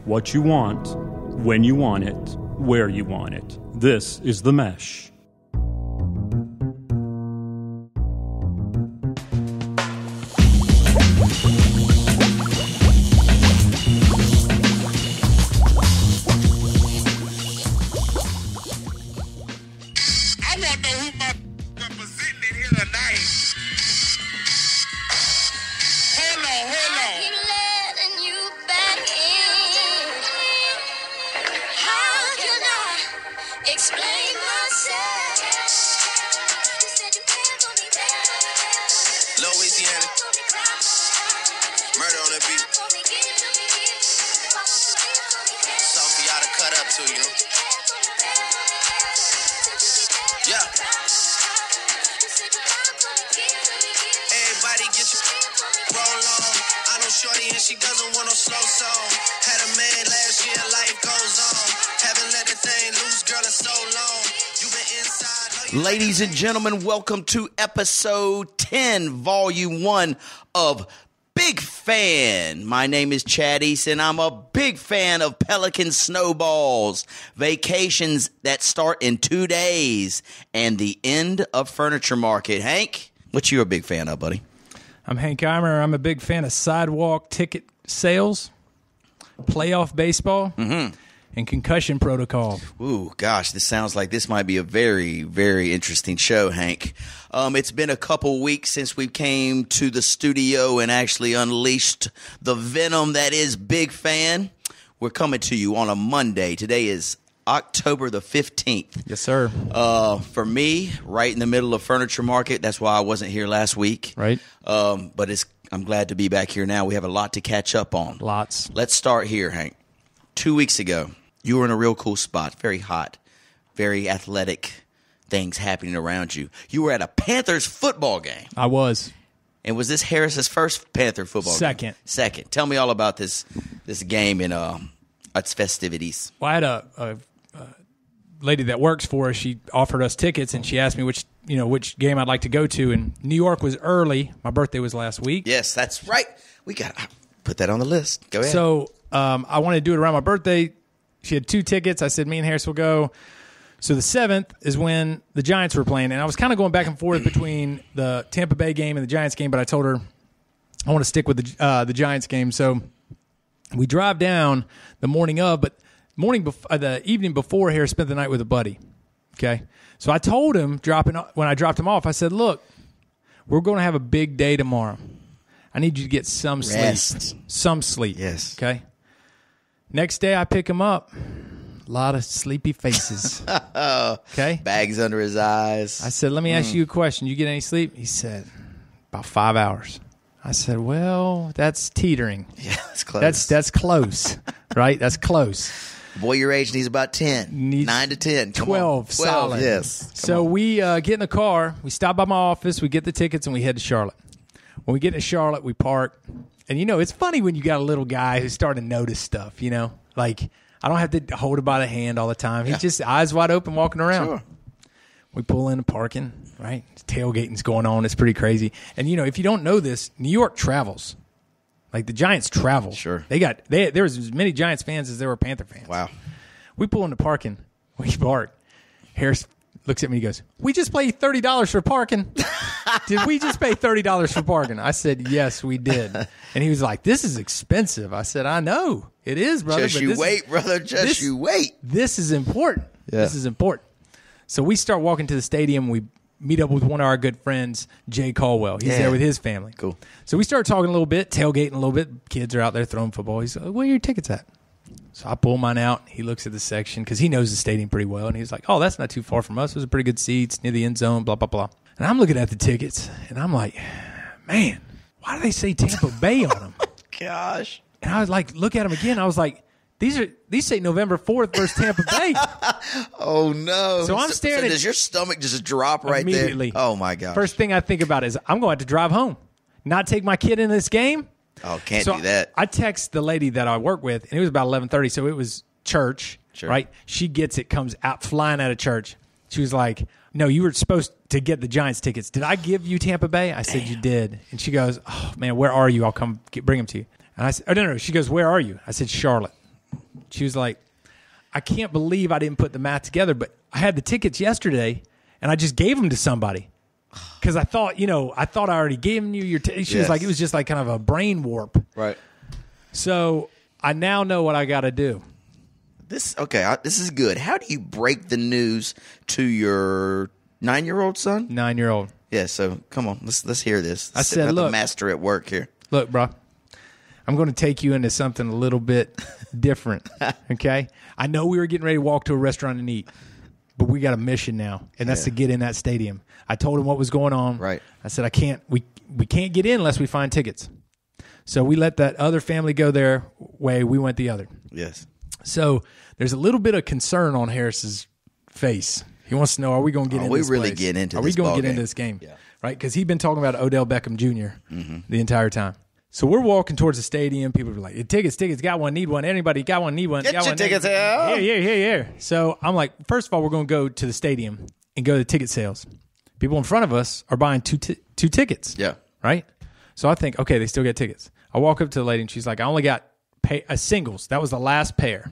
what you want, when you want it, where you want it. This is The Mesh. Ladies and gentlemen, welcome to episode 10, volume 1 of Big Fan. My name is Chad East, and I'm a big fan of Pelican snowballs, vacations that start in 2 days, and the end of furniture market. Hank, what you a big fan of, buddy? I'm Hank Eimer. I'm a big fan of sidewalk ticket sales, playoff baseball, and concussion protocol. Ooh, gosh, this sounds like this might be a very, very interesting show, Hank. It's been a couple weeks since we came to the studio and actually unleashed the venom that is Big Fan. We're coming to you on a Monday. Today is October the 15th. Yes, sir. For me, right in the middle of furniture market. That's why I wasn't here last week. Right. But I'm glad to be back here now. We have a lot to catch up on. Lots. Let's start here, Hank. 2 weeks ago, you were in a real cool spot, very hot, very athletic things happening around you. You were at a Panthers football game. I was. And was this Harris's first Panther football game? Second. Tell me all about this game and its festivities. Well, I had a lady that works for us. She offered us tickets, and she asked me which game I'd like to go to. And New York was early. My birthday was last week. Yes, that's right. We got to put that on the list. Go ahead. So I wanted to do it around my birthday. She had 2 tickets. I said, me and Harris will go. So the 7th is when the Giants were playing. And I was kind of going back and forth between the Tampa Bay game and the Giants game, but I told her I want to stick with the Giants game. So we drive down the morning of, but the evening before, Harris spent the night with a buddy. Okay? So I told him, when I dropped him off, I said, look, we're going to have a big day tomorrow. I need you to get some Rest. sleep. Some sleep. Yes. Okay? Next day, I pick him up. A lot of sleepy faces. Okay? Bags under his eyes. I said, let me ask you a question. You get any sleep? He said, about 5 hours. I said, well, that's teetering. Yeah, that's close. That's close, right? That's close. Boy your age needs about 10. 9 to 10. 12 solid. Yes. So we get in the car. We stop by my office. We get the tickets, and we head to Charlotte. When we get to Charlotte, we park. And, it's funny when you got a little guy who's starting to notice stuff, Like, I don't have to hold him by the hand all the time. He's just eyes wide open walking around. Sure. We pull in the parking, right? Tailgating's going on. It's pretty crazy. And, if you don't know this, New York travels. Like, the Giants travel. Sure. There was as many Giants fans as there were Panther fans. Wow. We pull in the parking. We park. Harris looks at me and he goes, we just paid $30 for parking. Did we just pay $30 for parking? I said, yes, we did. And he was like, this is expensive. I said, I know. It is, brother. Just you wait, brother. Just you wait. This is important. Yeah. This is important. So we start walking to the stadium. We meet up with one of our good friends, Jay Caldwell. He's there with his family. Cool. So we start talking a little bit, tailgating a little bit. Kids are out there throwing football. He's like, where are your tickets at? So I pull mine out. He looks at the section because he knows the stadium pretty well. And he's like, oh, that's not too far from us. It was a pretty good seats near the end zone, blah, blah, blah. And I'm looking at the tickets, and I'm like, man, why do they say Tampa Bay on them? Gosh. And I was like, look at them again. I was like, these say November 4th versus Tampa Bay. Oh, no. So I'm staring at... Does your stomach just drop right immediately there? Oh, my gosh. First thing I think about is I'm going to have to drive home, not take my kid in this game. Oh, can't do that. I text the lady that I work with, and it was about 11:30, so it was church, right? She gets it, comes out flying out of church. She was like, no, you were supposed to get the Giants tickets. Did I give you Tampa Bay? I said, you did. And she goes, oh, man, where are you? I'll come bring them to you. And I said, oh, no. She goes, where are you? I said, Charlotte. She was like, I can't believe I didn't put the math together, but I had the tickets yesterday, and I just gave them to somebody. Because I thought I already gave you your she was like, it was just like kind of a brain warp. Right. So I now know what I got to do. This is good. How do you break the news to your 9-year-old son? 9-year-old. Yeah, so come on, let's hear this. I said, look, the master at work here. Look, bro, I'm going to take you into something a little bit different, okay? I know we were getting ready to walk to a restaurant and eat, but we got a mission now, and that's to get in that stadium. I told him what was going on. Right. I said, we can't get in unless we find tickets. So we let that other family go their way. We went the other. Yes. So there's a little bit of concern on Harris's face. He wants to know, are we going to get into this really place? get into Are this we going to ball get into game? this game? Yeah. Right? Because he'd been talking about Odell Beckham Jr. The entire time. So we're walking towards the stadium. People are like, tickets, got one, need one. Anybody got one, need one. Get got your one, tickets here. Yeah. So I'm like, first of all, we're going to go to the stadium and go to the ticket sales. People in front of us are buying two tickets. Yeah. Right? So I think, okay, they still get tickets. I walk up to the lady, and she's like, I only got singles. That was the last pair.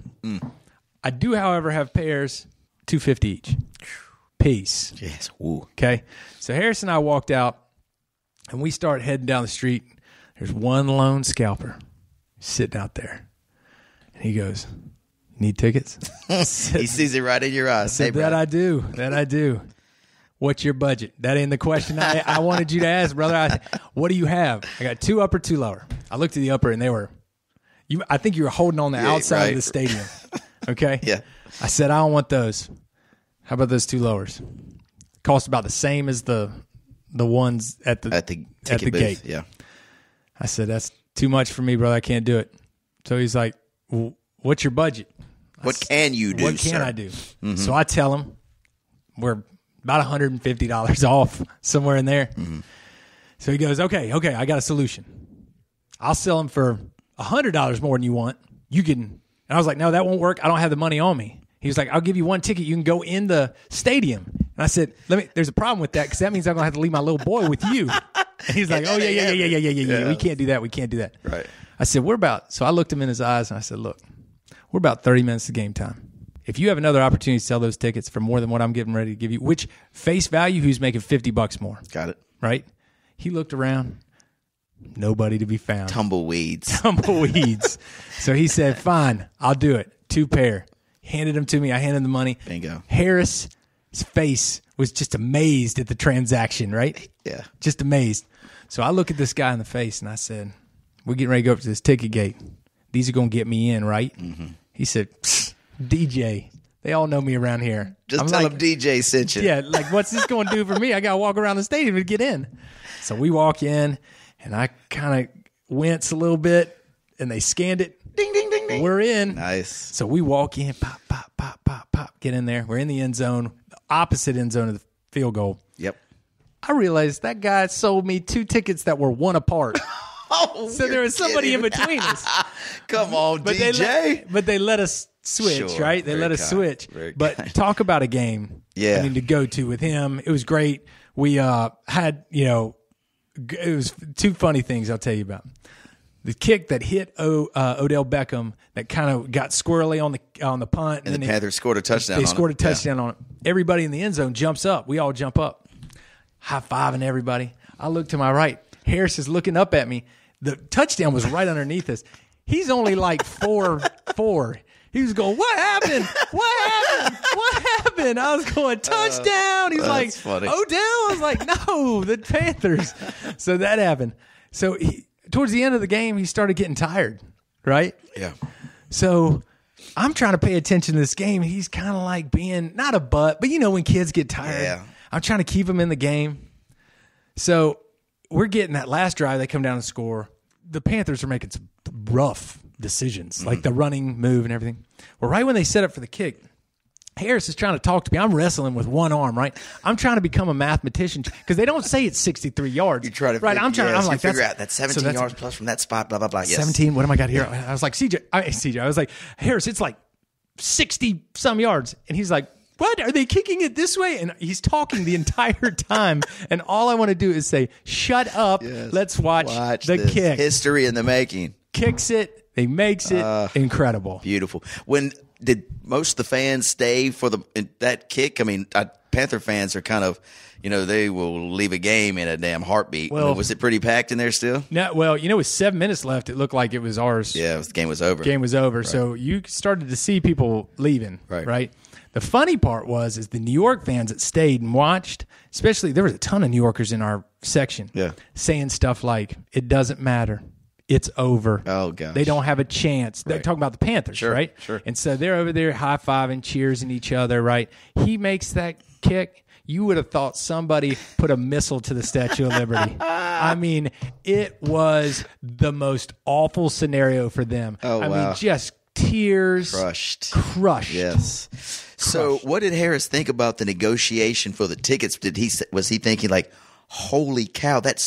I do, however, have pairs, $250 each. Peace. Yes. Ooh. Okay? So Harris and I walked out, and we start heading down the street. There's one lone scalper sitting out there. And he goes, need tickets? He sees it right in your eyes. Said, that I do. What's your budget? That ain't the question I wanted you to ask, brother. What do you have? I got 2 upper, 2 lower. I looked at the upper, and they were, I think you were holding on the outside of the stadium. Okay? Yeah. I said, I don't want those. How about those 2 lowers? Cost about the same as the ones at the ticket booth. gate. Yeah. I said, that's too much for me, brother. I can't do it. So he's like, well, what's your budget? What can you do, What can I do? Mm-hmm. So I tell him we're about $150 off, somewhere in there. Mm-hmm. So he goes, okay, I got a solution. I'll sell them for $100 more than you want. You can. And I was like, no, that won't work. I don't have the money on me. He was like, I'll give you 1 ticket. You can go in the stadium. And I said, there's a problem with that because that means I'm going to have to leave my little boy with you. And he's like, oh, yeah. We can't do that. Right. I said, so I looked him in his eyes and I said, look, we're about 30 minutes to game time. If you have another opportunity to sell those tickets for more than what I'm getting ready to give you, which face value, who's making $50 more? Got it. Right? He looked around. Nobody to be found. Tumbleweeds. So he said, fine, I'll do it. 2 pair. Handed them to me. I handed him the money. Bingo. Harris's face was just amazed at the transaction, right? Yeah. Just amazed. So I look at this guy in the face and I said, we're getting ready to go up to this ticket gate. These are going to get me in, right? Mm-hmm. He said, DJ. They all know me around here. Just tell them DJ sent you. Yeah, like, what's this going to do for me? I got to walk around the stadium to get in. So we walk in, and I kind of wince a little bit, and they scanned it. Ding, ding, ding, ding. We're in. Nice. So we walk in, pop, pop, pop, pop, pop, get in there. We're in the end zone, the opposite end zone of the field goal. Yep. I realized that guy sold me 2 tickets that were 1 apart. So there was somebody in between us. Come on, but DJ. They let us switch, Sure. right? They let us switch. But talk about a game. Yeah. I mean, to go to with him. It was great. We had, it was 2 funny things I'll tell you about. The kick that hit Odell Beckham that kind of got squirrely on the punt. And the Panthers scored a touchdown on it. They scored a touchdown on it. Everybody in the end zone jumps up. We all jump up. High-fiving everybody. I look to my right. Harris is looking up at me. The touchdown was right underneath us. He's only like 4'4". He was going, what happened? What happened? I was going, touchdown. He's like, funny. Odell? I was like, no, the Panthers. So that happened. So towards the end of the game, he started getting tired, right? Yeah. So I'm trying to pay attention to this game. He's kind of like being, not a butt, but when kids get tired. Yeah. I'm trying to keep him in the game. So we're getting that last drive. They come down and score. The Panthers are making some rough decisions, like the running move and everything. Well, right when they set up for the kick, Harris is trying to talk to me. I'm wrestling with one arm, right? I'm trying to become a mathematician because they don't say it's 63 yards. You try to right? I'm trying. I'm like, figure out that's 17 yards plus from that spot. Blah blah blah. Yes. 17. What am I got here? I was like, CJ. I was like, Harris, it's like 60 some yards, and he's like, what? Are they kicking it this way? And he's talking the entire time, and all I want to do is say, shut up. Yes. Let's watch the this. kick. History in the making. kicks it, he makes it. Incredible. Beautiful. When did most of the fans stay for that kick? I mean, Panther fans are kind of, they will leave a game in a damn heartbeat. Well, was it pretty packed in there still? No, well, with 7 minutes left, it looked like it was ours. Yeah, the game was over. Right. So you started to see people leaving, right? The funny part is the New York fans that stayed and watched, especially there was a ton of New Yorkers in our section saying stuff like, it doesn't matter. It's over. Oh, gosh. They don't have a chance. They're talking about the Panthers, right? Sure. And so they're over there high-fiving, cheersing each other, right? He makes that kick. You would have thought somebody put a missile to the Statue of Liberty. I mean, it was the most awful scenario for them. Oh, wow. I mean, just tears. Crushed. Yes. So what did Harris think about the negotiation for the tickets? Was he thinking like, holy cow, that's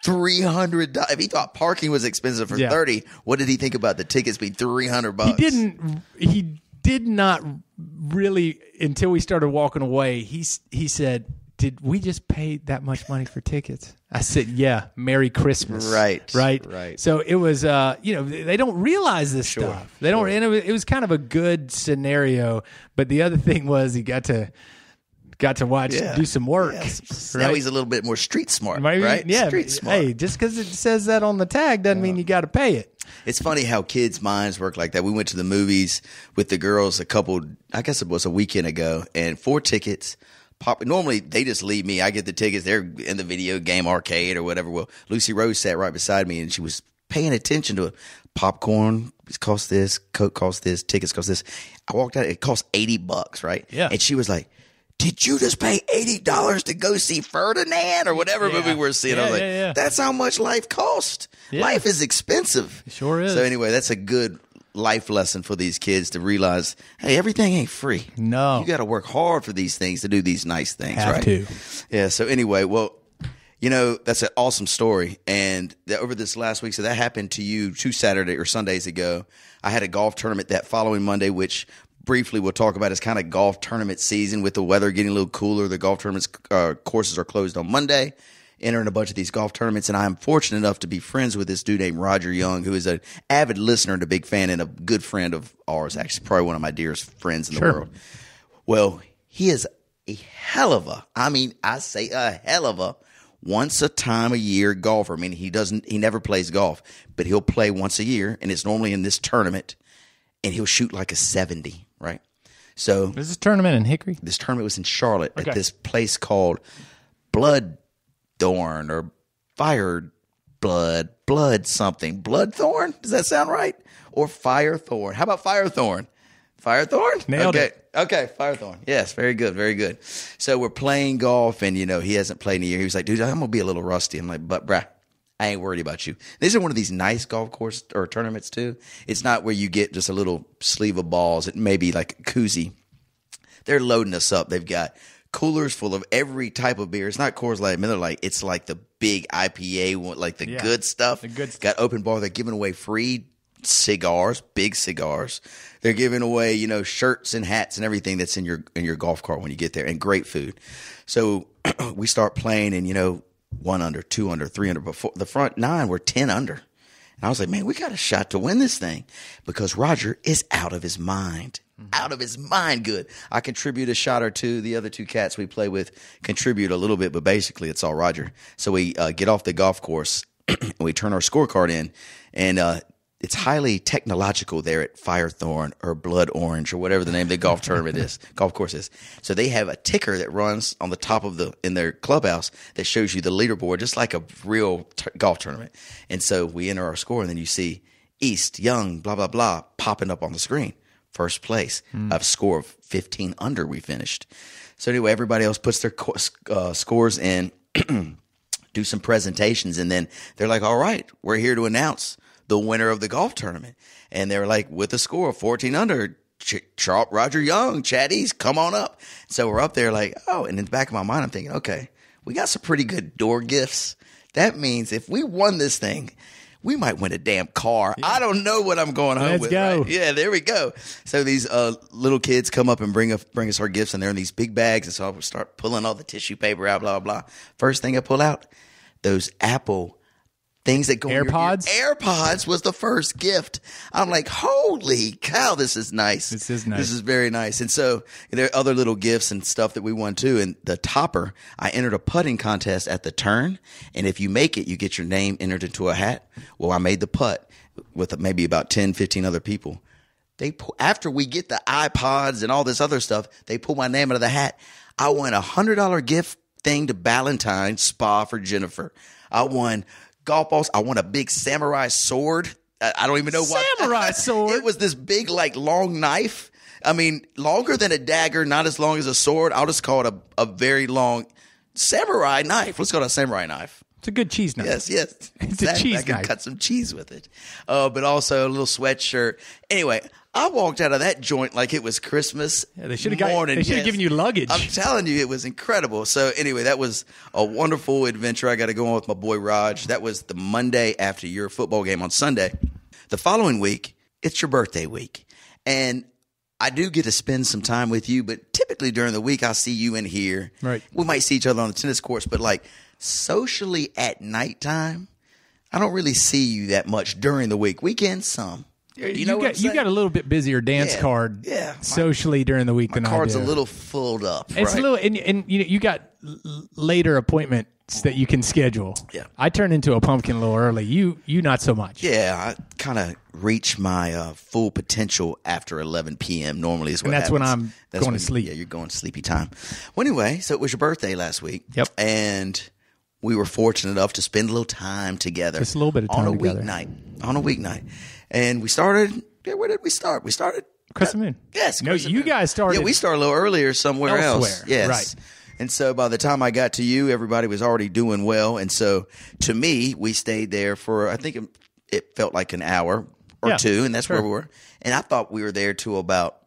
$300? If he thought parking was expensive for $30, what did he think about the tickets being $300? He did not really, until we started walking away. He said, "Did we just pay that much money for tickets?" I said, "Yeah, Merry Christmas." Right. So it was, they don't realize this stuff. They don't, and it was kind of a good scenario. But the other thing was he got to watch do some work. Yes. Right? Now he's a little bit more street smart, Maybe, right? Yeah. Street smart. Hey, just because it says that on the tag doesn't mean you got to pay it. It's funny how kids' minds work like that. We went to the movies with the girls I guess it was a weekend ago, and 4 tickets. Normally, they just leave me. I get the tickets. They're in the video game arcade or whatever. Well, Lucy Rose sat right beside me, and she was paying attention to it. Popcorn costs this, Coke costs this, tickets cost this. I walked out. It cost $80, right? Yeah. And she was like, "Did you just pay $80 to go see Ferdinand or whatever movie we're seeing?" I was like, "That's how much life costs. Yeah. Life is expensive." It sure is. So anyway, that's a good life lesson for these kids to realize, hey, everything ain't free. No. You got to work hard for these things to do these nice things, Have right? to. Yeah. So anyway, well, that's an awesome story. And over this last week, so that happened to you 2 Saturday or Sundays ago. I had a golf tournament that following Monday, which briefly we'll talk about is kind of golf tournament season with the weather getting a little cooler. The golf tournaments courses are closed on Monday. Entering a bunch of these golf tournaments, and I'm fortunate enough to be friends with this dude named Roger Young, who is an avid listener and a big fan and a good friend of ours, actually probably one of my dearest friends in the world. Well, he is a hell of a once a time a year golfer. I mean, he never plays golf, but he'll play once a year, and it's normally in this tournament, and he'll shoot like a 70, right? So is this tournament in Hickory? This tournament was in Charlotte at this place called Bloodthorn or Blood something. Bloodthorn? Does that sound right? Or Firethorn? How about Firethorn? Firethorn? Nailed it. Okay, Firethorn. Yes, very good, very good. So we're playing golf, and, he hasn't played in a year. He was like, "Dude, I'm going to be a little rusty." I'm like, "But, bruh, I ain't worried about you." These are one of these nice golf course or tournaments, too. It's not where you get just a little sleeve of balls. It may be like a koozie. They're loading us up. They've got coolers full of every type of beer. It's not Coors Light, Miller Lite. It's like the big IPA one, like the good stuff. The good stuff. Got open bar. They're giving away free cigars, big cigars. They're giving away, shirts and hats and everything that's in your golf cart when you get there, and great food. So we start playing, and 1 under, 2 under, 3 under. Before the front 9 were 10 under. And I was like, man, we got a shot to win this thing because Roger is out of his mind. Out of his mind good. I contribute a shot or two. The other 2 cats we play with contribute a little bit, but basically it's all Roger. So we get off the golf course and we turn our scorecard in, and it's highly technological there at Firethorn or Blood Orange or whatever the name of the golf course is. So they have a ticker that runs on the top of in their clubhouse that shows you the leaderboard, just like a real golf tournament. And so we enter our score, and then you see East, Young, blah, blah, blah, popping up on the screen. First place, a score of 15 under we finished. So anyway, everybody else puts their scores in, do some presentations, and then they're like, all right, we're here to announce the winner of the golf tournament. And they're like, with a score of 14 under, Roger Young, Chatties, come on up. So we're up there like, oh, and in the back of my mind, I'm thinking, okay, we got some pretty good door gifts. That means if we won this thing, we might win a damn car. Yeah. I don't know what I'm going home with. Let's go. Right? Yeah, there we go. So these little kids come up and bring us our gifts, and they're in these big bags. And so I start pulling all the tissue paper out, blah, blah, blah. First thing I pull out, those Apple things that go AirPods? in your ear. AirPods was the first gift. I'm like, holy cow, this is nice. This is nice. This is very nice. And so there are other little gifts and stuff that we won too. And the topper, I entered a putting contest at the turn. And if you make it, you get your name entered into a hat. Well, I made the putt with maybe about 10, 15 other people. After we get the iPods and all this other stuff, they pull my name out of the hat. I won a $100 gift thing to Ballantyne Spa for Jennifer. I won golf balls. I won a big samurai sword. I don't even know what. Samurai sword? It was this big, like, long knife. I mean, longer than a dagger, not as long as a sword. I'll just call it a very long samurai knife. Let's call it a samurai knife. It's a good cheese knife. Yes. It's a cheese I can knife. cut some cheese with it. But also a little sweatshirt. Anyway, I walked out of that joint like it was Christmas They should morning. have given you luggage. I'm telling you, it was incredible. So anyway, that was a wonderful adventure. I got to go on with my boy Raj. That was the Monday after your football game on Sunday. The following week, it's your birthday week. And I do get to spend some time with you, but typically during the week, I'll see you in here. Right. We might see each other on the tennis courts, but like socially at nighttime, I don't really see you that much during the week. Weekends, some. You know what I'm saying? You got a little bit busier dance card socially during the week than I do. My card's a little filled up. It's right? a little, and you got later appointments that you can schedule. Yeah. I turn into a pumpkin a little early. You not so much. Yeah, I kind of reach my full potential after 11 p.m. normally is what And that's happens. when I'm going to sleep. Yeah, you're going to sleepy time. Well, anyway, so it was your birthday last week. Yep. And we were fortunate enough to spend a little time together. Just a little bit of time together. On a weeknight. And we started, where did we start? We started Crescent Moon. Yes. No, Crescent you Moon. guys started. Yeah, we started a little earlier somewhere else. Elsewhere. Yes. Right. And so by the time I got to you, everybody was already doing well. And so to me, we stayed there for, I think it felt like an hour or two, and that's where we were. And I thought we were there till about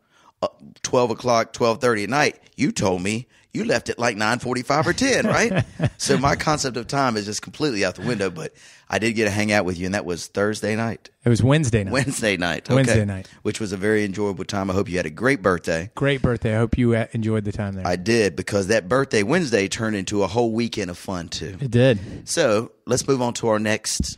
12 o'clock, 12:30 at night. You told me you left at like 9:45 or 10, right? So my concept of time is just completely out the window, but I did get to hang out with you, and that was Thursday night. It was Wednesday night. Wednesday night. Okay. Wednesday night. Which was a very enjoyable time. I hope you had a great birthday. Great birthday. I hope you enjoyed the time there. I did, because that birthday Wednesday turned into a whole weekend of fun, too. It did. So let's move on to our next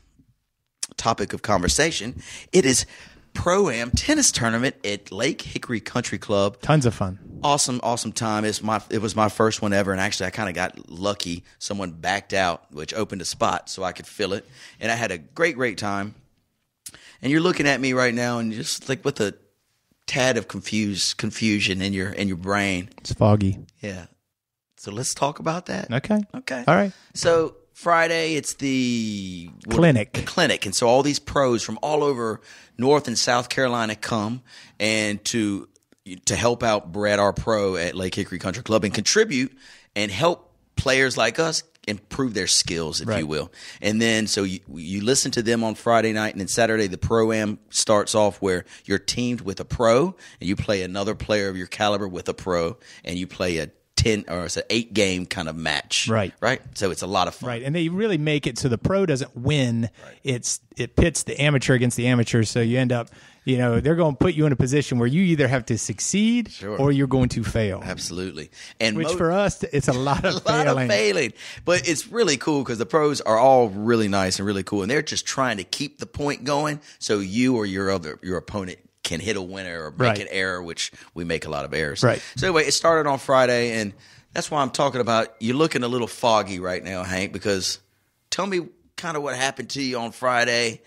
topic of conversation. It is Pro-Am tennis tournament at Lake Hickory Country Club. Tons of fun. Awesome time. It was my first one ever, and actually I kind of got lucky. Someone backed out, which opened a spot so I could fill it, and I had a great time. And you're looking at me right now, and just like with a tad of confusion in your brain. It's foggy. Yeah. So let's talk about that. Okay. Okay. All right. So Friday, it's the Clinic. And so all these pros from all over North and South Carolina come and to help out Brett, our pro at Lake Hickory Country Club, and contribute and help players like us improve their skills, if you will. And then so you listen to them on Friday night, and then Saturday the Pro-Am starts off where you're teamed with a pro, and you play another player of your caliber with a pro, and you play a 10 or it's an 8-game kind of match. Right. So it's a lot of fun. Right. And they really make it so the pro doesn't win. Right. It pits the amateur against the amateur. So you end up, they're going to put you in a position where you either have to succeed or you're going to fail. Absolutely. And which for us, it's a lot of failing. But it's really cool because the pros are all really nice and really cool. And they're just trying to keep the point going so you or your opponent can hit a winner or make an error, which we make a lot of errors. Right. So anyway, it started on Friday, and that's why I'm talking about you're looking a little foggy right now, Hank, because tell me kind of what happened to you on Friday,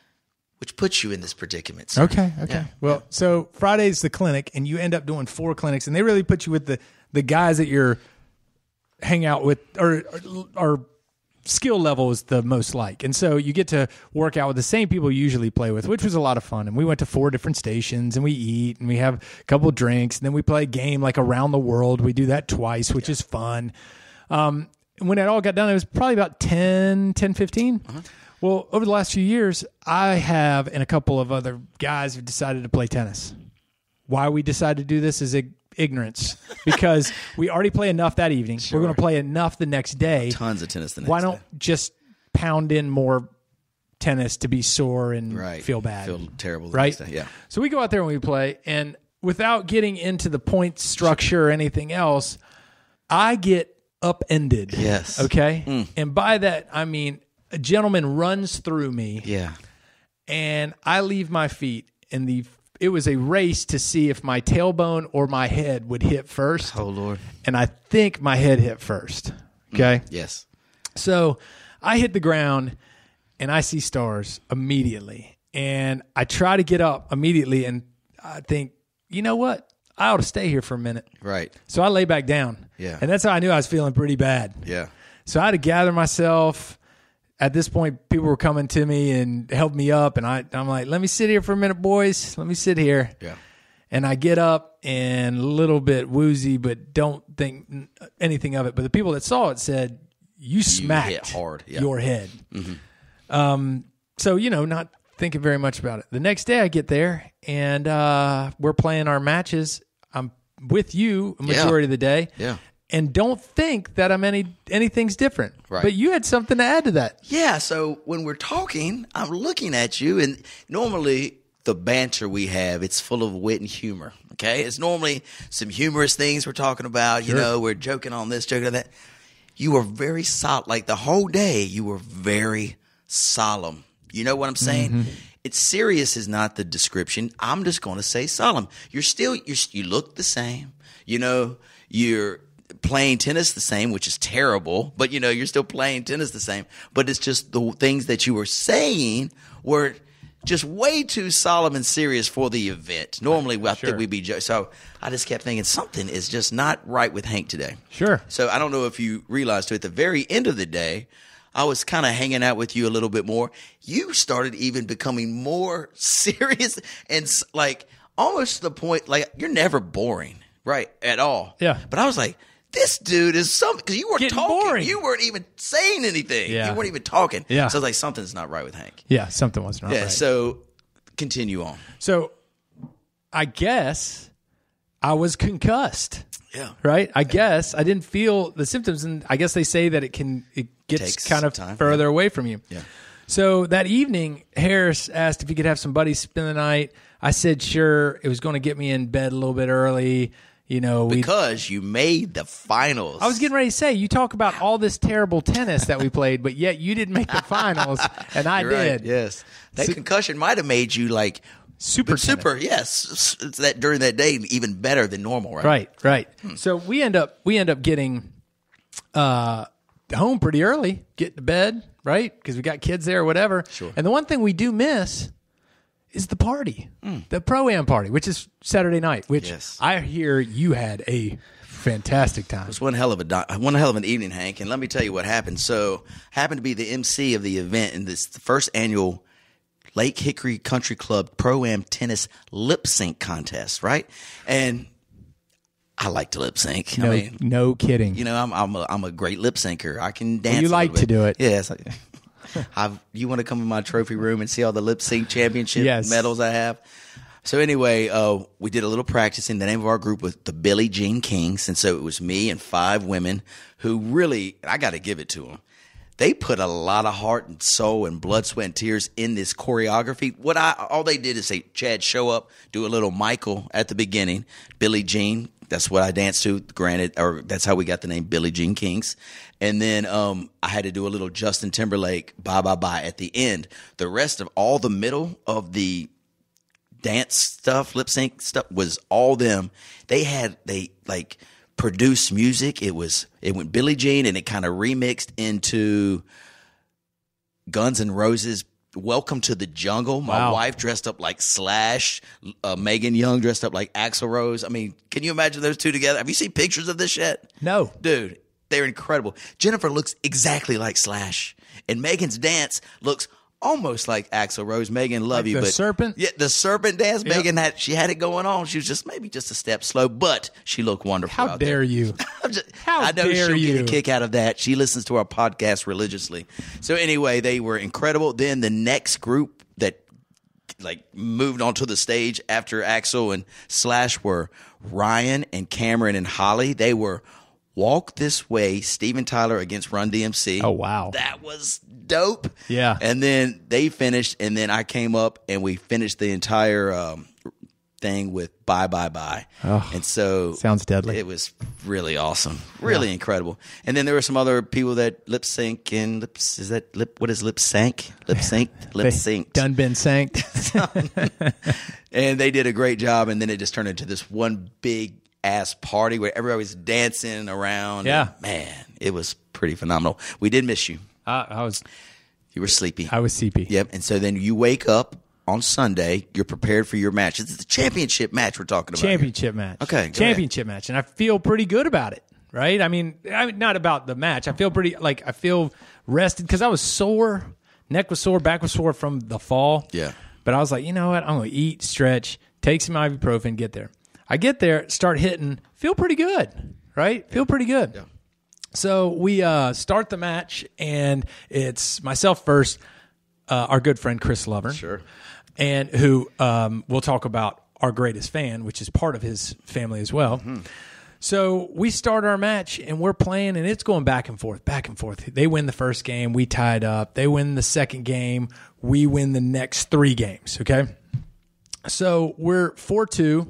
which puts you in this predicament. Sir. Okay. Yeah. Well, so Friday's the clinic, and you end up doing 4 clinics, and they really put you with the guys that you're hang out with or skill level is the most like. And so you get to work out with the same people you usually play with, which was a lot of fun. And we went to 4 different stations, and we eat, and we have a couple of drinks, and then we play a game like around the world. We do that twice, which is fun. When it all got done, it was probably about 10:15. Well, over the last few years, I have and a couple of other guys have decided to play tennis. Why we decided to do this is ignorance, because we already play enough that evening. We're going to play enough the next day. Tons of tennis the next day. Why don't just pound in more tennis to be sore and feel bad? Feel terrible the right? next day. Yeah. So we go out there and we play, and without getting into the point structure or anything else, I get upended. Yes. Okay? And by that, I mean a gentleman runs through me. Yeah. And I leave my feet, and it was a race to see if my tailbone or my head would hit first. Oh, Lord. And I think my head hit first. Okay? Yes. So I hit the ground, and I see stars immediately. And I try to get up immediately, and I think, you know what? I ought to stay here for a minute. Right. So I lay back down. Yeah. And that's how I knew I was feeling pretty bad. Yeah. So I had to gather myself. At this point, people were coming to me and helped me up. And I'm like, let me sit here for a minute, boys. Let me sit here. Yeah. And I get up and a little bit woozy, but don't think anything of it. But the people that saw it said, you smacked hit hard. Yeah. your head. Mm-hmm. So, not thinking very much about it. The next day I get there, and we're playing our matches. I'm with you a majority of the day. Yeah. And don't think that anything's different. Right. But you had something to add to that. Yeah, so when we're talking, I'm looking at you, and normally the banter we have, it's full of wit and humor, okay? It's normally some humorous things we're talking about. Sure. We're joking on this, joking on that. You were very solid. Like the whole day, you were very solemn. You know what I'm saying? Mm-hmm. It's serious is not the description. I'm just going to say solemn. You look the same. You're playing tennis the same, which is terrible, but you're still playing tennis the same. But it's just the things that you were saying were just way too solemn and serious for the event. Normally, I think we'd be so I just kept thinking something is just not right with Hank today. Sure. So I don't know if you realized too, at the very end of the day, I was kind of hanging out with you a little bit more. You started even becoming more serious and like almost to the point like you're never boring, right, at all. Yeah. But I was like, this dude is something because you weren't Getting talking. boring. You weren't even saying anything. Yeah. You weren't even talking. Yeah. So I was like, something's not right with Hank. Yeah, something was not right. So continue on. So I guess I was concussed. Yeah. Right? I guess I didn't feel the symptoms, and I guess they say that it gets Takes kind of time. further away from you. Yeah. So that evening, Harris asked if he could have some buddies spend the night. I said sure. It was going to get me in bed a little bit early. Because you made the finals. I was getting ready to say, you talk about all this terrible tennis that we played, but yet you didn't make the finals, and I You're did. Right, yes. That concussion might have made you like super, yes. It's that during that day even better than normal, right? Right. So we end up getting home pretty early, get to bed, right? Because we got kids there or whatever. Sure. And the one thing we do miss is the party, the Pro-Am party, which is Saturday night, which I hear you had a fantastic time. It was one hell of an evening, Hank, and let me tell you what happened. So, happened to be the MC of the event in this first annual Lake Hickory Country Club Pro-Am Tennis Lip Sync Contest, right? And I like to lip sync. No kidding. I'm a great lip syncer. I can dance. You like to do it. Yes. You want to come in my trophy room and see all the lip sync championship medals I have? So anyway, we did a little practicing. The name of our group was the Billie Jean Kings. And so it was me and 5 women who really, I got to give it to them. They put a lot of heart and soul and blood, sweat, and tears in this choreography. All they did is say, Chad, show up, do a little Michael at the beginning, Billie Jean. That's what I danced to, granted, or that's how we got the name Billie Jean Kings. And then I had to do a little Justin Timberlake, Bye, Bye, Bye at the end. The rest of all the middle of the dance stuff, lip sync stuff, was all them. They produced music. It went Billie Jean, and it kind of remixed into Guns N' Roses' Welcome to the Jungle. My wife dressed up like Slash. Megan Young dressed up like Axl Rose. I mean, can you imagine those two together? Have you seen pictures of this yet? No. Dude, they're incredible. Jennifer looks exactly like Slash. And Megan's dance looks almost like Axl Rose. Megan, love you. The serpent? Yeah, the serpent dance. Yep. Megan she had it going on. She was maybe just a step slow, but she looked wonderful. How dare you? I know she'll get a kick out of that. She listens to our podcast religiously. So anyway, they were incredible. Then the next group that moved onto the stage after Axl and Slash were Ryan and Cameron and Holly. They were Walk This Way, Steven Tyler against Run DMC. Oh, wow. That was dope. Yeah. And then they finished, and then I came up, and we finished the entire thing with Bye Bye Bye. Oh, and so sounds deadly. It was really awesome, really incredible. And then there were some other people that lip sync and lips. Is that lip? What is lip sync? Lip sync? Lip synced. Done been synced. And they did a great job. And then it just turned into this one big ass party where everybody was dancing around. Yeah, and, man, it was pretty phenomenal. We did miss you. You were sleepy. I was sleepy. Yep. And so then you wake up on Sunday. You're prepared for your match. It's the championship match we're talking about. Championship match. Okay. Championship match. And I feel pretty good about it, right? I mean, not about the match. I feel I feel rested because I was sore. Neck was sore. Back was sore from the fall. Yeah. But I was like, you know what? I'm going to eat, stretch, take some ibuprofen, get there. I get there, start hitting, feel pretty good, right? Feel pretty good. Yeah. So we start the match, and it's myself first, our good friend Chris Lovern. Sure. And who we'll talk about our greatest fan, which is part of his family as well. Mm-hmm. So we start our match, and we're playing, and it's going back and forth, back and forth. They win the first game. We tied up. They win the second game. We win the next 3 games, okay? So we're 4-2,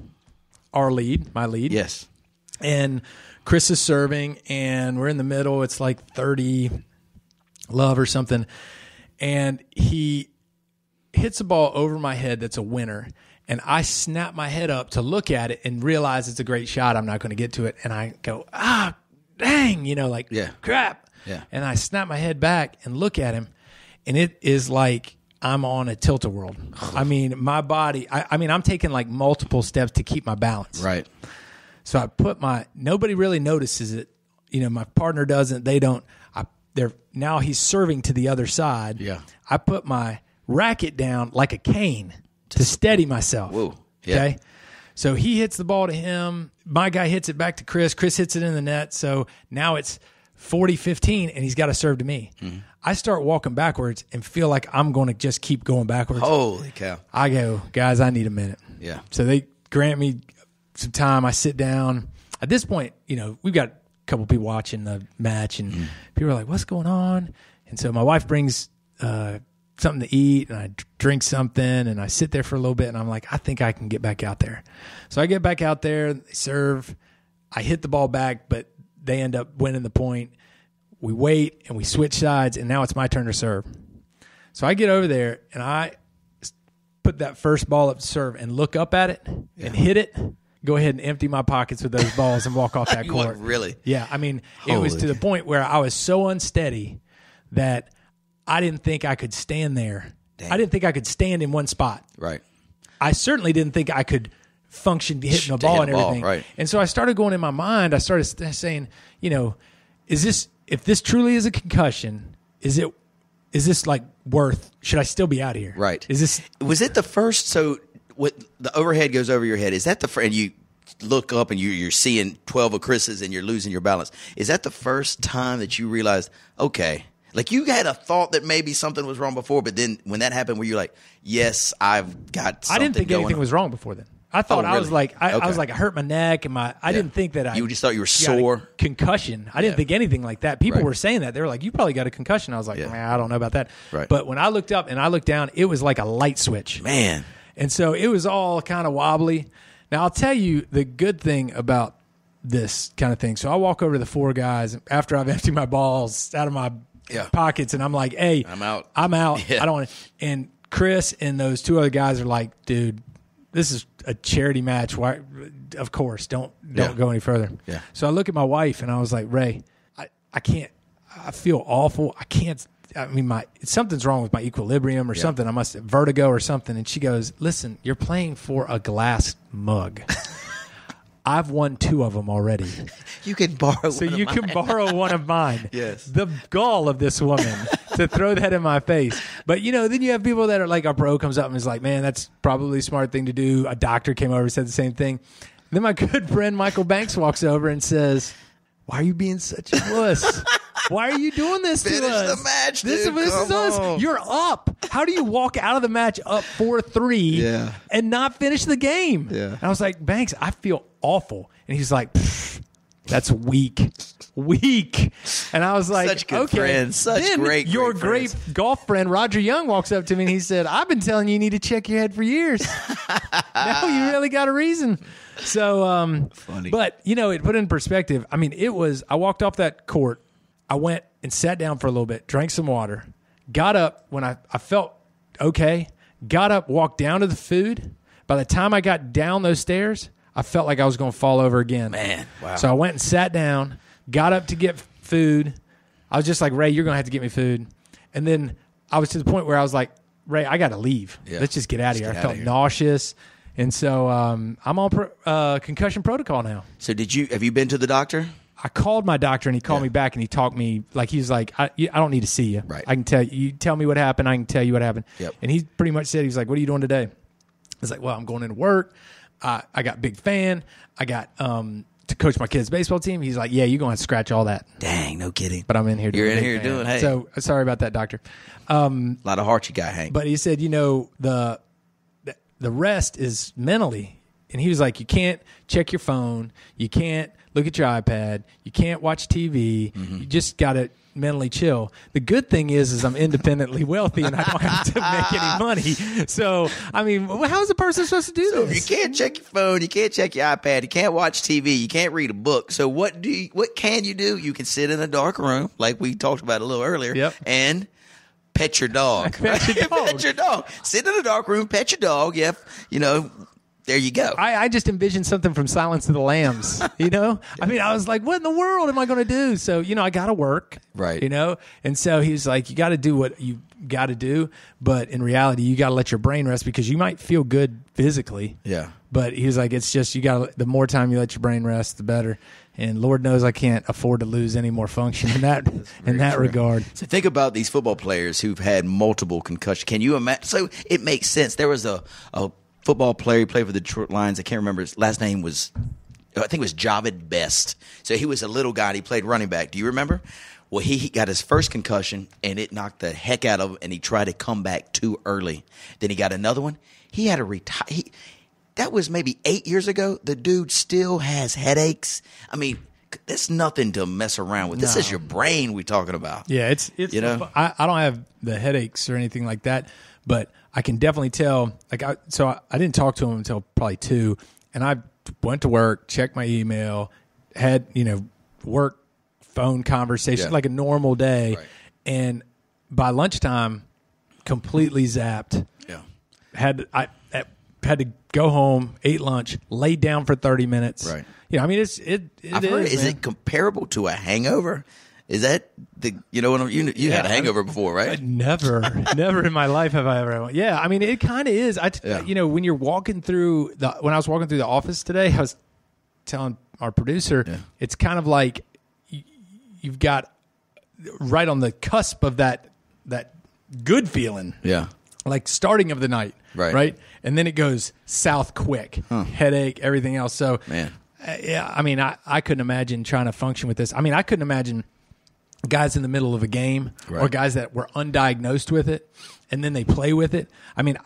my lead. Yes. And Chris is serving, and we're in the middle. It's like 30 love or something. And he hits a ball over my head that's a winner. And I snap my head up to look at it and realize it's a great shot. I'm not going to get to it. And I go, dang, crap. Yeah. And I snap my head back and look at him. And it is like I'm on a tilt-a-whirl. I mean, my body, I'm taking like multiple steps to keep my balance. Right. So I put nobody really notices it. My partner doesn't, they don't. Now he's serving to the other side. Yeah. I put my racket down like a cane to steady myself. Whoa. Yeah. Okay. So he hits the ball to him. My guy hits it back to Chris. Chris hits it in the net. So now it's 40-15, and he's got to serve to me. Mm-hmm. I start walking backwards and feel like I'm going to just keep going backwards. Holy cow. I go, guys, I need a minute. Yeah. So they grant me some time. I sit down. At this point, we've got a couple people watching the match, and people are like, what's going on? And so my wife brings something to eat, and I drink something, and I sit there for a little bit, and I'm like, I think I can get back out there. So I get back out there, they serve, I hit the ball back, but they end up winning the point. We wait, and we switch sides, and now it's my turn to serve. So I get over there, and I put that first ball up to serve and look up at it and hit it, go ahead and empty my pockets with those balls and walk off that court. Really? Yeah, it was to the point where I was so unsteady that I didn't think I could stand there. Dang. I didn't think I could stand in one spot. Right. I certainly didn't think I could function hitting a ball and everything. Right. And so I started going in my mind. I started saying, if this truly is a concussion, is this like worth? Should I still be out here? Right. Was it the first? So what the overhead goes over your head? Is that the first? And you look up and you're seeing 12 of Chris's and you're losing your balance. Is that the first time that you realized? Okay. Like you had a thought that maybe something was wrong before, but then when that happened, were you like, "Yes, I've got"? Something I didn't think anything was wrong before then. I thought really? I was like, I was like, I hurt my neck and I didn't think that you just thought you were sore. Concussion. I didn't think anything like that. People were saying that. They were like, you probably got a concussion. I was like, man, I don't know about that. Right. But when I looked up and I looked down, it was like a light switch. Man. And so it was all kind of wobbly. Now I'll tell you the good thing about this kind of thing. So I walk over to the 4 guys after I've emptied my balls out of my pockets, and I'm like, hey, I'm out. Yeah. I don't want to. And Chris and those 2 other guys are like, dude, this is a charity match. Why? Of course, don't go any further. Yeah. So I look at my wife and I was like, Ray, I can't. I feel awful. I can't. Something's wrong with my equilibrium or something. I must have vertigo or something. And she goes, listen, you're playing for a glass mug. I've won 2 of them already. You can borrow so you can borrow one of mine. Yes. The gall of this woman to throw that in my face. But, then you have people that are like, a pro comes up and is like, man, that's probably a smart thing to do. A doctor came over and said the same thing. Then my good friend Michael Banks walks over and says, why are you being such a wuss? Why are you doing this to us? Finish the match, dude. This is us. You're up. How do you walk out of the match up 4-3 and not finish the game? Yeah. And I was like, Banks, I feel awful. And he's like, That's weak. And I was like, such good okay. friends. Such then great your friends. great golf friend, Roger Young, walks up to me and he said, I've been telling you need to check your head for years. Now you really got a reason. So, funny. But, it put in perspective. I mean, I walked off that court. I went and sat down for a little bit, drank some water, got up when I felt okay, got up, walked down to the food. By the time I got down those stairs, I felt like I was going to fall over again. Man, wow. So I went and sat down, got up to get food. I was just like, Ray, you're going to have to get me food. And then I was to the point where I was like, Ray, I got to leave. Yeah. Let's just get out of here. I felt nauseous. And so I'm on concussion protocol now. So have you been to the doctor? I called my doctor and he called me back and he talked me like he was like, I don't need to see you. Right. I can tell you. You tell me what happened. I can tell you what happened. Yep. And he pretty much said, he was like, what are you doing today? I was like, well, I'm going into work. I got big fan. I got to coach my kids' baseball team. He's like, yeah, you're going to have to scratch all that. Dang, no kidding. But I'm in here doing You're in here doing, hey. So sorry about that, doctor. A lot of heart you got, Hank. But he said, the rest is mentally. And he was like, you can't check your phone. You can't look at your iPad. You can't watch TV. Mm-hmm. You just got to mentally chill. The good thing is I'm independently wealthy and I don't have to make any money. So, I mean, how is a person supposed to do this? You can't check your phone. You can't check your iPad. You can't watch TV. You can't read a book. So what can you do? You can sit in a dark room, like we talked about a little earlier, and pet your dog. Pet your dog. Pet your dog. Sit in a dark room, pet your dog. Yep. There you go. I just envisioned something from Silence of the Lambs, I mean, I was like, what in the world am I going to do? So, I got to work. Right. And so he was like, you got to do what you got to do. But in reality, you got to let your brain rest because you might feel good physically. Yeah. But he was like, it's just, the more time you let your brain rest, the better. And Lord knows I can't afford to lose any more function in that regard. So think about these football players who've had multiple concussions. Can you imagine? So it makes sense. There was a football player who played for the Detroit Lions. I can't remember his last name I think it was Javid Best. So he was a little guy and he played running back. Do you remember? Well, he got his first concussion and it knocked the heck out of him and he tried to come back too early. Then he got another one. He had to retire. That was maybe 8 years ago. The dude still has headaches. I mean, there's nothing to mess around with. This is your brain we're talking about. Yeah, it's I don't have the headaches or anything like that, but I can definitely tell. I didn't talk to him until probably 2, and I went to work, checked my email, had work phone conversation like a normal day, right. And by lunchtime, completely zapped. Yeah, I had to go home, ate lunch, laid down for 30 minutes. Right. I mean, I've heard, is it comparable to a hangover? Is that you had a hangover before, right? Never in my life have I ever had one. Yeah, I mean, it kind of is. When you're walking through when I was walking through the office today, I was telling our producer, it's kind of like you've got right on the cusp of that good feeling. Yeah. Like starting of the night. Right. And then it goes south quick, headache, everything else. So, man. I mean, I couldn't imagine trying to function with this. I mean, I couldn't imagine guys in the middle of a game or guys that were undiagnosed with it and then they play with it. I mean,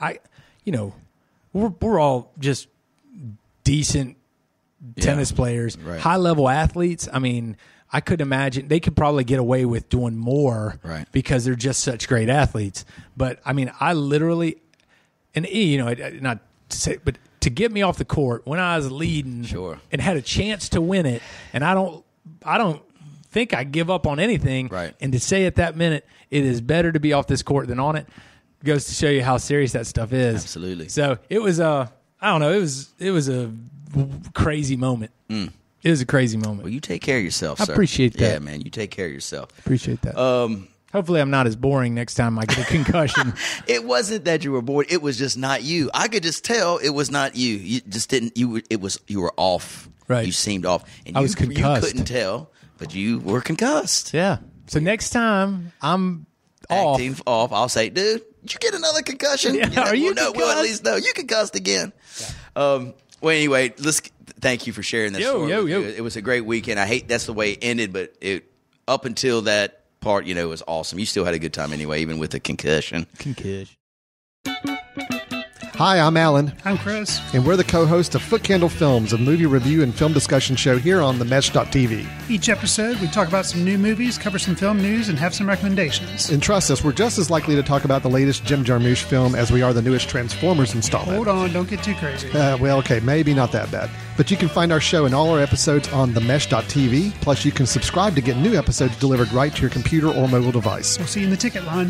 we're all just decent tennis players, high level athletes. I mean, I could imagine they could probably get away with doing more because they're just such great athletes. But I mean, I literally, and not to say, but to get me off the court when I was leading and had a chance to win it, and I don't think I give up on anything. Right. And to say at that minute, it is better to be off this court than on it, goes to show you how serious that stuff is. Absolutely. So it was I don't know, it was a crazy moment. It was a crazy moment. Well, you take care of yourself, sir. I appreciate that. Yeah, man, you take care of yourself. Appreciate that. Hopefully I'm not as boring next time I get a concussion. It wasn't that you were bored. It was just not you. I could just tell it was not you. You just didn't. You were off. Right. You seemed off. And I was concussed. You couldn't tell, but you were concussed. Yeah. So next time I'm acting off, I'll say, dude, did you get another concussion? Yeah, are you concussed? We'll at least know you concussed again. Yeah. Well, anyway, thank you for sharing this story. It was a great weekend. I hate that's the way it ended, but up until that part, was awesome. You still had a good time anyway, even with the concussion. Hi, I'm Alan, I'm Chris. and we're the co-hosts of Foot Candle Films, a movie review and film discussion show here on themesh.tv. Each episode, we talk about some new movies, cover some film news, and have some recommendations. And trust us, we're just as likely to talk about the latest Jim Jarmusch film as we are the newest Transformers installment. Hold on, don't get too crazy. Well, okay, maybe not that bad. But you can find our show and all our episodes on themesh.tv. Plus, you can subscribe to get new episodes delivered right to your computer or mobile device. We'll see you in the ticket line.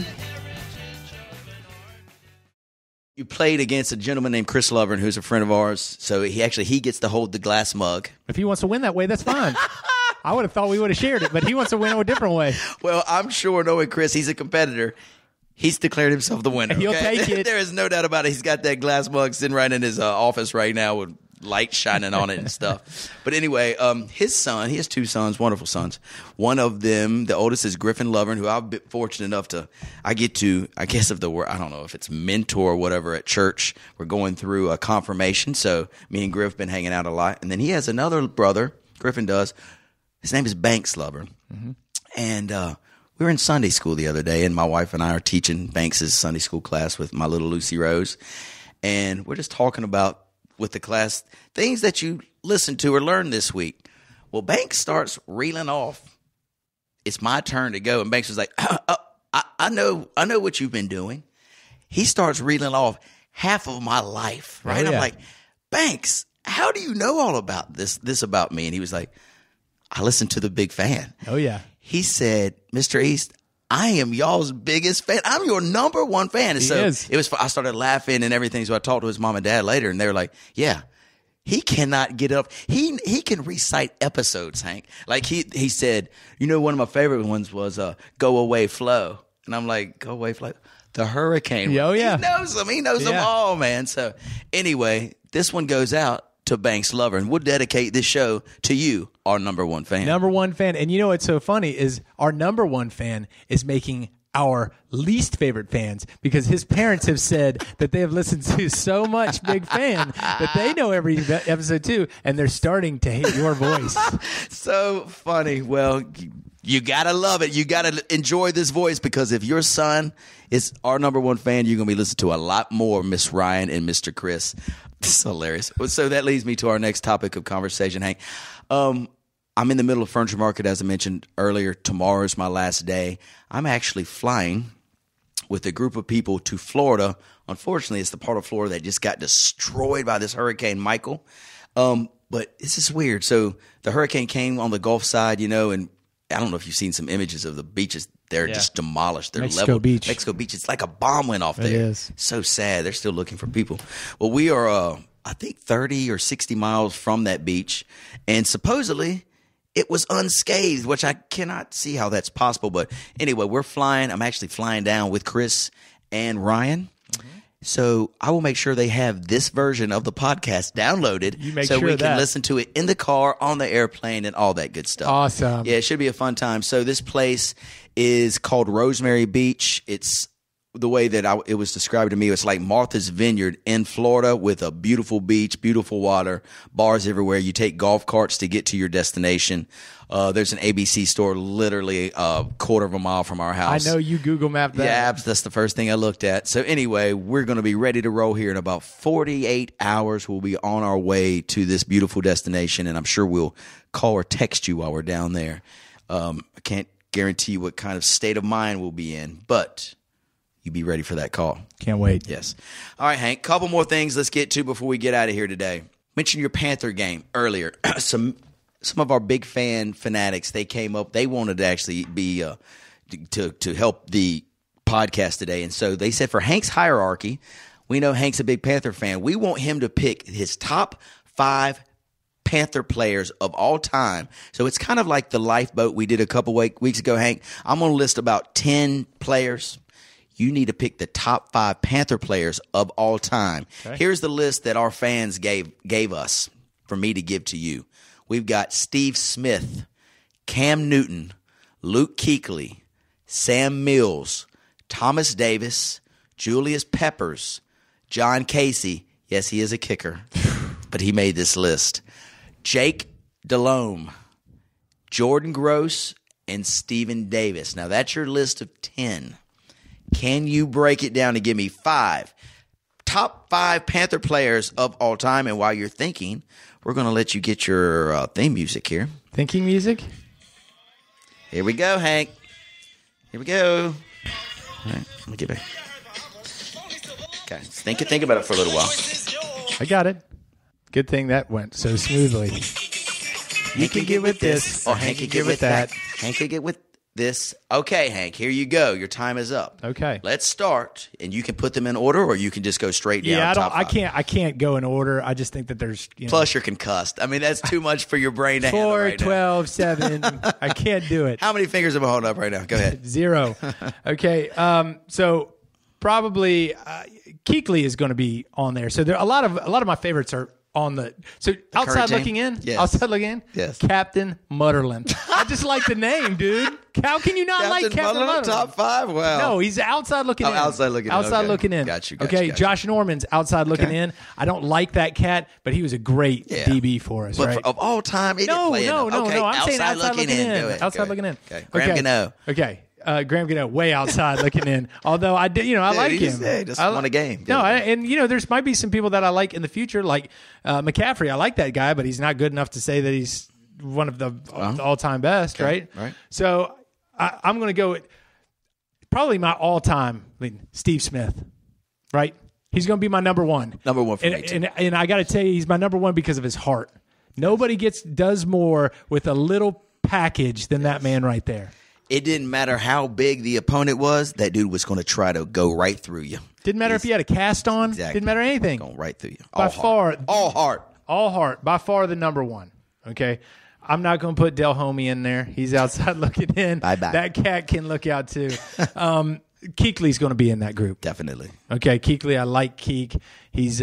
You played against a gentleman named Chris Lovern, who's a friend of ours. So he gets to hold the glass mug. If he wants to win that way, that's fine. I would have thought we would have shared it, but he wants to win it a different way. Well, I'm sure knowing Chris, he's a competitor. He's declared himself the winner. He'll take it. There is no doubt about it. He's got that glass mug sitting right in his office right now with light shining on it and stuff. But anyway, his son, he has two sons, wonderful sons. One of them, the oldest, is Griffin Lovern, who I've been fortunate enough to, I guess if the word, I don't know if it's mentor or whatever at church. We're going through a confirmation. So me and Griff been hanging out a lot. And then he has another brother, Griffin does. His name is Banks Lovern. Mm-hmm. And we were in Sunday school the other day, and my wife and I are teaching Banks' Sunday school class with my little Lucy Rose. And we're just talking about, with the class, things that you listened to or learned this week. Well, Banks starts reeling off. It's my turn to go. And Banks was like, I know what you've been doing. He starts reeling off half of my life, right? Oh, yeah. I'm like, Banks, how do you know all about this about me? And he was like, I listened to The Big Fan. Oh, yeah. He said, Mr. East, I am y'all's biggest fan. I'm your number one fan. And so it was. I started laughing and everything. So I talked to his mom and dad later, and they were like, "Yeah, he cannot get up. He can recite episodes, Hank. Like he said, one of my favorite ones was "Go Away, Flo," and I'm like, "Go Away, Flo." The hurricane. Oh, yeah. He knows them. He knows them all, man. So anyway, this one goes out to Banks Lover, and we'll dedicate this show to you, our number one fan. Number one fan. And what's so funny is our number one fan is making our least favorite fans, because his parents have said that they have listened to so much Big Fan that they know every episode too, and they're starting to hate your voice. So funny. Well, you gotta love it. You gotta enjoy this voice, because if your son is our number one fan, you're gonna be listening to a lot more Miss Ryan and Mr. Chris. It's hilarious. So that leads me to our next topic of conversation, Hank. I'm in the middle of Furniture Market, as I mentioned earlier. Tomorrow is my last day. I'm actually flying with a group of people to Florida. Unfortunately, it's the part of Florida that just got destroyed by this Hurricane Michael. But this is weird. So the hurricane came on the Gulf side, and I don't know if you've seen some images of the beaches. They're just demolished. They're Mexico Beach. Mexico Beach. It's like a bomb went off there. It is. So sad. They're still looking for people. Well, we are, I think, 30 or 60 miles from that beach. And supposedly it was unscathed, which I cannot see how that's possible. But anyway, we're flying. I'm actually flying down with Chris and Ryan. Mm-hmm. So I will make sure they have this version of the podcast downloaded so we can listen to it in the car, on the airplane, and all that good stuff. Awesome. Yeah, it should be a fun time. So this place is called Rosemary Beach. It's the way that it was described to me. It's like Martha's Vineyard in Florida, with a beautiful beach, beautiful water, bars everywhere. You take golf carts to get to your destination. There's an ABC store literally a quarter of a mile from our house. I know you Google mapped that. Yeah, that's the first thing I looked at. So anyway, we're going to be ready to roll here in about 48 hours. We'll be on our way to this beautiful destination, and I'm sure we'll call or text you while we're down there. I can't guarantee you what kind of state of mind we'll be in, but you be ready for that call. Can't wait. Yes. All right, Hank, couple more things let's get to before we get out of here today. Mentioned your Panther game earlier. Some of our big fanatics, they came up. They wanted to actually be to help the podcast today. And so they said, for Hank's hierarchy, we know Hank's a big Panther fan. We want him to pick his top 5 Panther players of all time. So it's kind of like the lifeboat we did a couple weeks ago, Hank. I'm going to list about 10 players. You need to pick the top 5 Panther players of all time. Okay. Here's the list that our fans gave us for me to give to you. We've got Steve Smith, Cam Newton, Luke Kuechly, Sam Mills, Thomas Davis, Julius Peppers, John Casey. Yes, he is a kicker, but he made this list. Jake Delhomme, Jordan Gross, and Stephen Davis. Now, that's your list of 10. Can you break it down to give me 5 top 5 Panther players of all time. And while you're thinking, we're going to let you get your theme music here. Thinking music? Here we go, Hank. Here we go. All right, let me get back. Okay, think about it for a little while. I got it. Good thing that went so smoothly. You can get with this, or Hank can get with that. Hank can get with this. Okay, Hank, here you go. Your time is up. Okay. Let's start, and you can put them in order, or you can just go straight down. Yeah, top 5. I can't go in order. I just think that there's Plus, you're concussed. I mean, that's too much for your brain to handle 4, right 12, 7. I can't do it. How many fingers am I holding up right now? Go ahead. 0. Okay. So probably Kuechly is going to be on there. So there a lot of my favorites are on the outside team? looking in. Yes. Outside looking in. Yes. Captain Mutterland. I just like the name, dude. How can you not like Captain Mutterland? Top 5? Wow. No, he's outside looking in. Outside looking in. Outside Okay. looking in. Gotcha. Okay, Josh Norman's outside looking in. I don't like that cat, but he was a great DB for us, But right? of all time, he didn't play No. Okay, I'm saying outside looking in. Do it. Outside looking in. Okay. Graham Gano. Okay. Graham Gano, way outside looking in. Although I did, I like him. Just won a game. No, there's might be some people that I like in the future, like McCaffrey. I like that guy, but he's not good enough to say that he's one of the all-time best, right? Right. So I'm going to go with probably my all-time. Steve Smith, right? He's going to be my number 1. Number 1 for me too. And I got to tell you, he's my number 1 because of his heart. Nobody does more with a little package than that man right there. It didn't matter how big the opponent was. That dude was going to try to go right through you. Didn't matter if you had a cast on. Exactly. Didn't matter anything. Going right through you. By far. All heart. All heart. By far the number 1. Okay. I'm not going to put Del Homey in there. He's outside looking in. Bye-bye. That cat can look out too. Kuechly's going to be in that group. Definitely. Okay. Kuechly, I like Keek. He's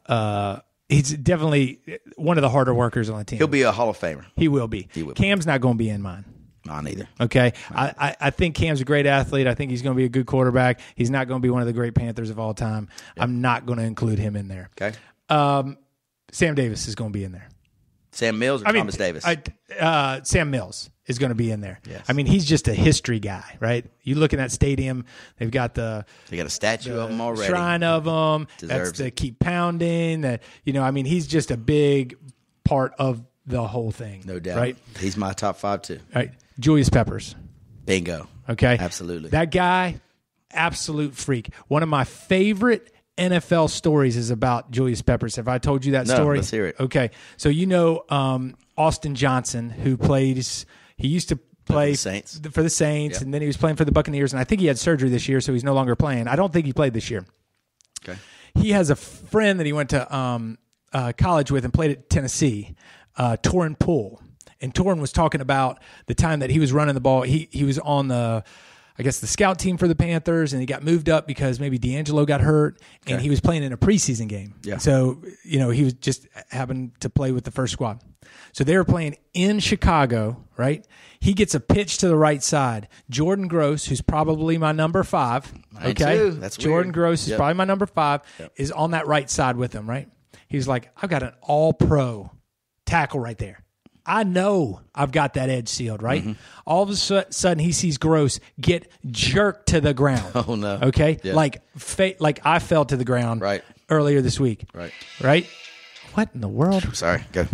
definitely one of the harder workers on the team. He'll be a Hall of Famer. He will be. He will be. Cam's not going to be in mine. Not either. Okay. I think Cam's a great athlete. I think he's going to be a good quarterback. He's not going to be one of the great Panthers of all time. Yep. I'm not going to include him in there. Okay. Sam Davis is going to be in there. Sam Mills or Thomas Davis? Sam Mills is going to be in there. Yes. I mean, he's just a history guy, right? You look in that stadium, they've got they got a statue of him already. Shrine of him. Deserves That's to keep pounding. That he's just a big part of the whole thing. No doubt. Right? He's my top 5 too. Right. Julius Peppers. Bingo. Okay. Absolutely. That guy, absolute freak. One of my favorite NFL stories is about Julius Peppers. Have I told you that story? Let's hear it. Okay. So Austin Johnson, he used to play for the Saints, Yep. and then he was playing for the Buccaneers, and I think he had surgery this year, so he's no longer playing. I don't think he played this year. Okay. He has a friend that he went to college with and played at Tennessee, Torrin Poole. And Torrin was talking about the time that he was running the ball. He was on the scout team for the Panthers, and he got moved up because maybe D'Angelo got hurt, and he was playing in a preseason game. Yeah. So, he was just happened to play with the first squad. So they were playing in Chicago, right? He gets a pitch to the right side. Jordan Gross, who's probably my number 5. Mine okay. too. That's Jordan weird. Gross is Yep. probably my number 5, Yep. is on that right side with him, right? He's like, I've got an all-pro tackle right there. I know I've got that edge sealed, right? Mm-hmm. All of a sudden, he sees Gross get jerked to the ground. Oh, no. Okay? Yeah. Like I fell to the ground Right. earlier this week. Right. Right? What in the world? Sorry. Go.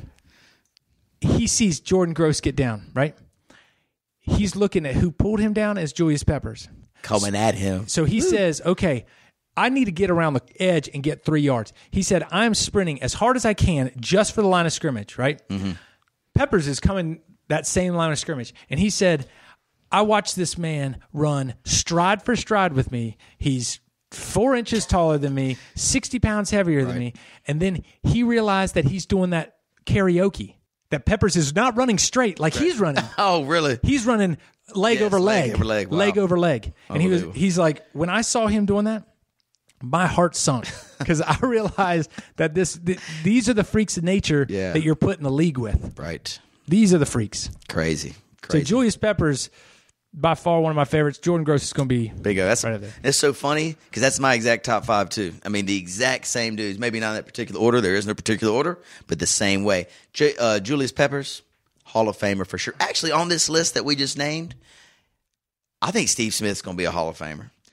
He sees Jordan Gross get down, right? He's looking at who pulled him down as Julius Peppers. Coming at him. So he says, okay, I need to get around the edge and get 3 yards. He said, I'm sprinting as hard as I can just for the line of scrimmage, right? Mm-hmm. Peppers is coming that same line of scrimmage. And he said, I watched this man run stride for stride with me. He's 4 inches taller than me, 60 pounds heavier than me. And then he realized that he's doing that karaoke, that Peppers is not running straight like he's running. Oh, really? He's running leg over leg. Leg over leg. Wow. Leg over leg. And he's like, when I saw him doing that, my heart sunk because I realized that these are the freaks of nature that you're put in the league with. Right. These are the freaks. Crazy. So Julius Peppers, by far one of my favorites. Jordan Gross is going to be Bingo. That's right there. It's so funny because that's my exact top 5 too. I mean, the exact same dudes. Maybe not in that particular order. There is no particular order, but the same way. Julius Peppers, Hall of Famer for sure. Actually, on this list that we just named, I think Steve Smith's going to be a Hall of Famer.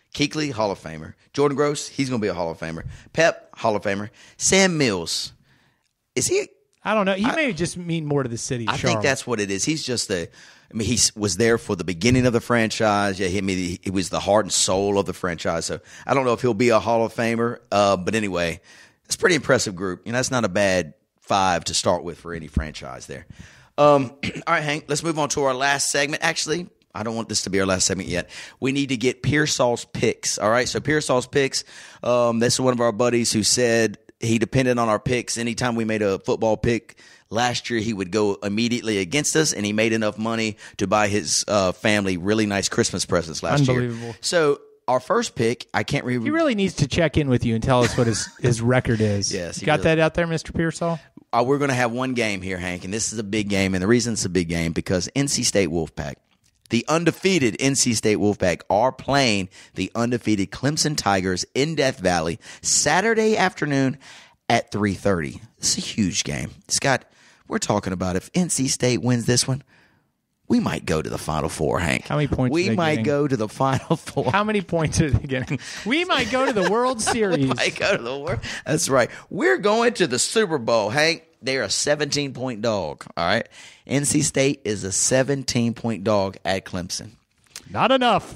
Kuechly, Hall of Famer. Jordan Gross, he's going to be a Hall of Famer. Pep, Hall of Famer. Sam Mills, is he? I don't know. He may just mean more to the city of I Charlotte. think that's what it is. He's just he was there for the beginning of the franchise. Yeah, he was the heart and soul of the franchise. So I don't know if he'll be a Hall of Famer. But anyway, it's a pretty impressive group. That's not a bad 5 to start with for any franchise there. All right, Hank, let's move on to our last segment. Actually, I don't want this to be our last segment yet. We need to get Pearsall's picks. All right, so Pearsall's picks. This is one of our buddies who said he depended on our picks. Anytime we made a football pick last year, he would go immediately against us, and he made enough money to buy his family really nice Christmas presents last year. Unbelievable. So our first pick, I can't remember. He really needs to check in with you and tell us what his record is. Yes, he got does. that out there, Mr. Pearsall? We're going to have one game here, Hank, and this is a big game. And the reason it's a big game because NC State Wolfpack, the undefeated NC State Wolfpack, are playing the undefeated Clemson Tigers in Death Valley Saturday afternoon at 3:30. It's a huge game. We're talking about if NC State wins this one, we might go to the Final Four, Hank. How many points are We they might getting? go to the Final Four. How many points are they getting? We might go to the World Series. Might go to the World. That's right. We're going to the Super Bowl, Hank. They're a 17-point dog. All right. NC State is a 17-point dog at Clemson. Not enough.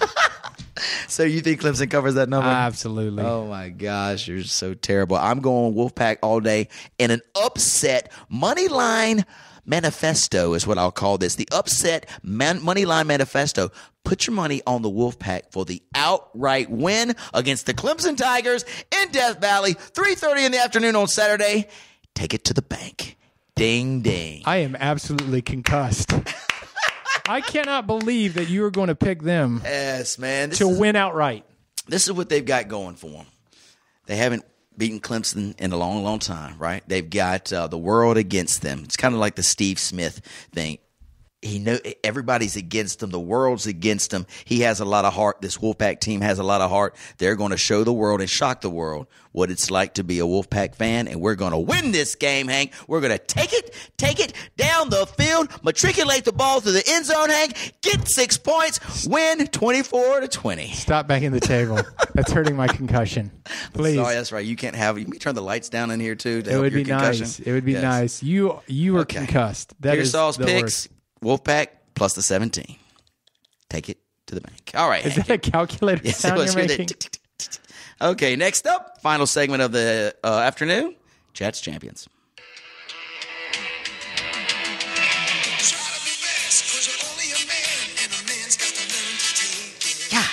So you think Clemson covers that number? Absolutely. Oh, my gosh. You're so terrible. I'm going Wolfpack all day in an upset money line manifesto is what I'll call this. The upset money line manifesto. Put your money on the Wolfpack for the outright win against the Clemson Tigers in Death Valley, 3:30 in the afternoon on Saturday. Take it to the bank. Ding, ding. I am absolutely concussed. I cannot believe that you are going to pick them Yes, man. to win outright. This is what they've got going for them. They haven't beaten Clemson in a long, long time, right? They've got the world against them. It's kind of like the Steve Smith thing. Everybody's against him. The world's against him. He has a lot of heart. This Wolfpack team has a lot of heart. They're going to show the world and shock the world what it's like to be a Wolfpack fan, and we're going to win this game, Hank. We're going to take it down the field, matriculate the ball to the end zone, Hank, get 6 points, win 24-20. Stop banging the table. That's hurting my concussion. Please. Sorry, that's right. You can't have. You can turn the lights down in here too. To It help would your be concussion. nice. It would be Yes. nice. You are Okay. concussed. That is Pearsall's the picks. worst. Wolfpack plus the 17. Take it to the bank. All right. Is Hank. that a calculator Yes, it sound was. you're Hear that making? tick, tick, tick, tick, tick. Okay, next up, final segment of the afternoon, Chat's Champions. Yeah.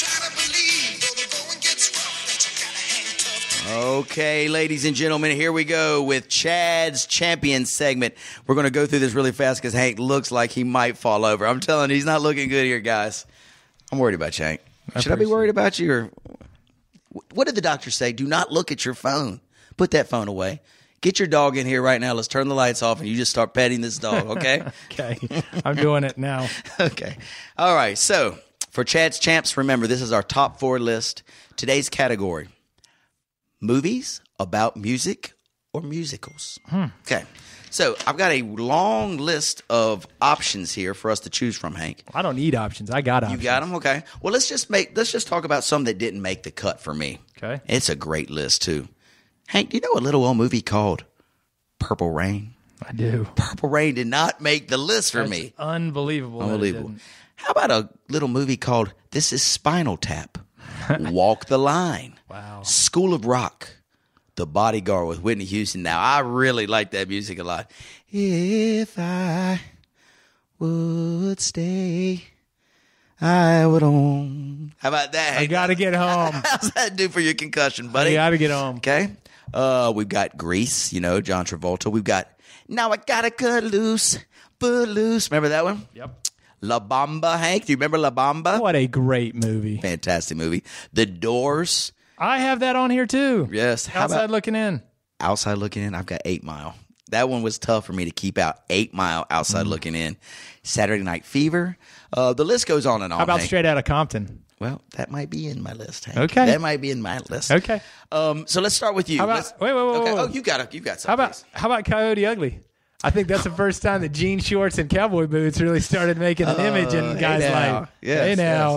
Okay, ladies and gentlemen, here we go with Chad's Champion segment. We're going to go through this really fast because Hank looks like he might fall over. I'm telling you, he's not looking good here, guys. I'm worried about you, Hank. Should I be worried about you? Or what did the doctor say? Do not look at your phone. Put that phone away. Get your dog in here right now. Let's turn the lights off and you just start petting this dog, okay? Okay. I'm doing it now. Okay. All right. So for Chad's Champs, remember, this is our top 4 list. Today's category, movies about music or musicals. Okay. So I've got a long list of options here for us to choose from, Hank. I don't need options. I got options. You got them? Okay. Well, let's just talk about some that didn't make the cut for me. Okay. It's a great list, too. Hank, do you know a little old movie called Purple Rain? I do. Purple Rain did not make the list for me. Unbelievable. that it Unbelievable. didn't. How about a little movie called This is Spinal Tap? Walk the Line. Wow. School of Rock. The Bodyguard with Whitney Houston. Now, I really like that music a lot. If I would stay, I would own. How about that? I got to get home. How's that do for your concussion, buddy? I got to get home. Okay. We've got Grease, John Travolta. We've got Now I Gotta Cut Loose, But Loose. Remember that one? Yep. La Bamba, Hank. Do you remember La Bamba? What a great movie. Fantastic movie. The Doors. I have that on here too. Yes. How Outside about looking in. Outside Looking In? I've got 8 Mile. That one was tough for me to keep out. 8 Mile, Outside Looking In. Saturday Night Fever. The list goes on and on. How about Hank. Straight Outta Compton? Well, that might be in my list, Hank. Okay. That might be in my list. Okay. So let's start with you. How about Let's- wait. Okay. wait. Oh, you got How something. about Coyote Ugly? I think that's the first time that jean shorts and cowboy boots really started making an image in guys' now. life. Yes, hey now. yes.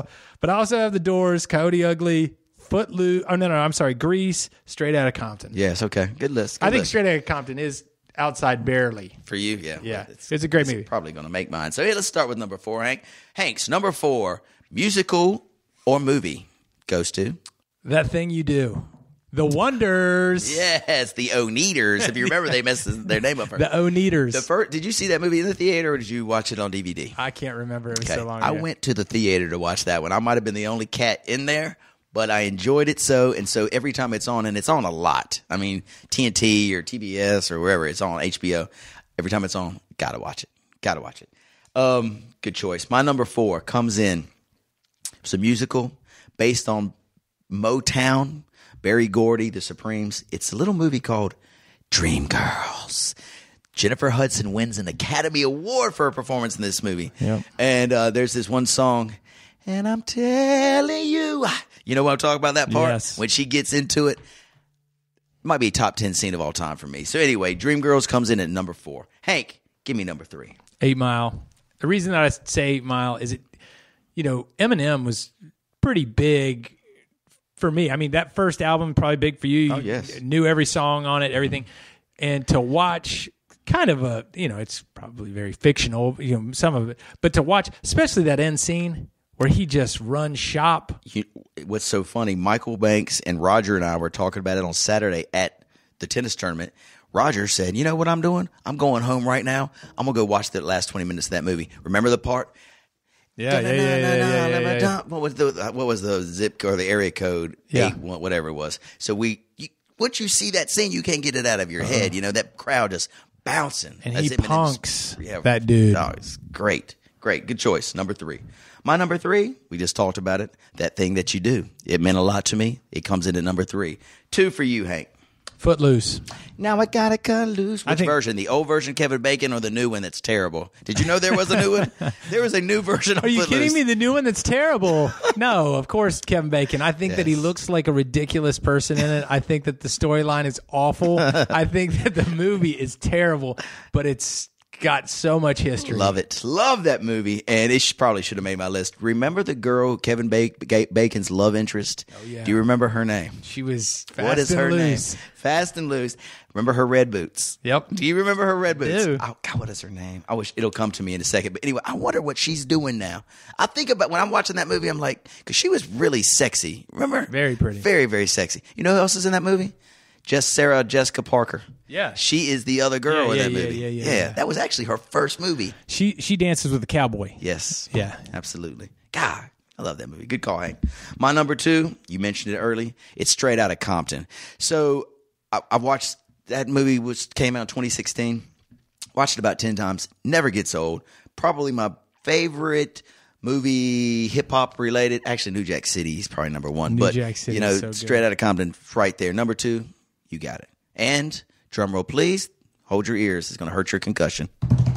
But I also have The Doors, Coyote Ugly, Footloose. Oh, no, I'm sorry. Grease, Straight Outta Compton. Yes, okay. Good list. I think Straight Outta Compton is outside barely. For you, yeah. Yeah, it's a great movie. Probably going to make mine. So, hey, let's start with number 4, Hank. Hank's number 4, musical or movie, goes to? That Thing You Do. The Wonders. Yes, the Oneaters. If you remember, they messed their name up first. The Oneaters. Did you see that movie in the theater or did you watch it on DVD? I can't remember. It was so long I ago. went to the theater to watch that one. I might have been the only cat in there, but I enjoyed it so. And so every time it's on, and it's on a lot. I mean, TNT or TBS or wherever it's on, HBO. Every time it's on, gotta watch it. Good choice. My number 4 comes in. It's a musical based on Motown. Berry Gordy, The Supremes. It's a little movie called Dreamgirls. Jennifer Hudson wins an Academy Award for her performance in this movie. Yep. And there's this one song, and I'm telling you. You know what I'm talking about, that part? Yes. When she gets into it. Might be a top 10 scene of all time for me. So anyway, Dreamgirls comes in at number 4. Hank, give me number 3. 8 Mile. The reason that I say 8 Mile is Eminem was pretty big for me. I mean, that first album, probably big for you. Oh, yes. You knew every song on it, everything. And to watch kind of it's probably very fictional, some of it. But to watch, especially that end scene where he just runs shop. What's so funny, Michael Banks and Roger and I were talking about it on Saturday at the tennis tournament. Roger said, you know what I'm doing? I'm going home right now. I'm going to go watch the last 20 minutes of that movie. Remember the part? Yeah. What was the zip or the area code? Yeah. 8, whatever it was. So once you see that scene, you can't get it out of your head. That crowd just bouncing. And as he Eminem punks that dude. Oh, it's great. Good choice. Number 3. My number 3, we just talked about it. That Thing That You Do. It meant a lot to me. It comes in at number 3. 2 for you, Hank. Footloose. Now I gotta cut loose. Which version? The old version, Kevin Bacon, or the new one that's terrible? Did you know there was a new one? There was a new version of Are you Footloose. kidding me? The new one that's terrible. No, of course, Kevin Bacon. I think that he looks like a ridiculous person in it. I think that the storyline is awful. I think that the movie is terrible, but it's got so much history. Love it. Love that movie. And it probably should have made my list. Remember the girl, Kevin Bacon's love interest? Oh, yeah. Do you remember her name? She was fast What is and her loose. name? Fast and Loose. Remember her red boots? Yep. Do you remember her red boots? do. Oh, God, what is her name? I wish it'll come to me in a second. But anyway, I wonder what she's doing now. I think about when I'm watching that movie, I'm like, because she was really sexy. Remember? Very pretty. Very, very sexy. You know who else is in that movie? Sarah Jessica Parker. Yeah. She is the other girl in that movie. Yeah. That was actually her first movie. She dances with a cowboy. Yes. Yeah. Absolutely. God, I love that movie. Good call, Hank. My number 2, you mentioned it early. It's Straight Outta Compton. So I watched that movie, which came out in 2016. Watched it about 10 times. Never gets old. Probably my favorite movie, hip hop related. Actually, New Jack City is probably number 1. New Jack City is so Straight good. Outta Compton, right there. Number 2, you got it. And drum roll, please. Hold your ears. It's going to hurt your concussion.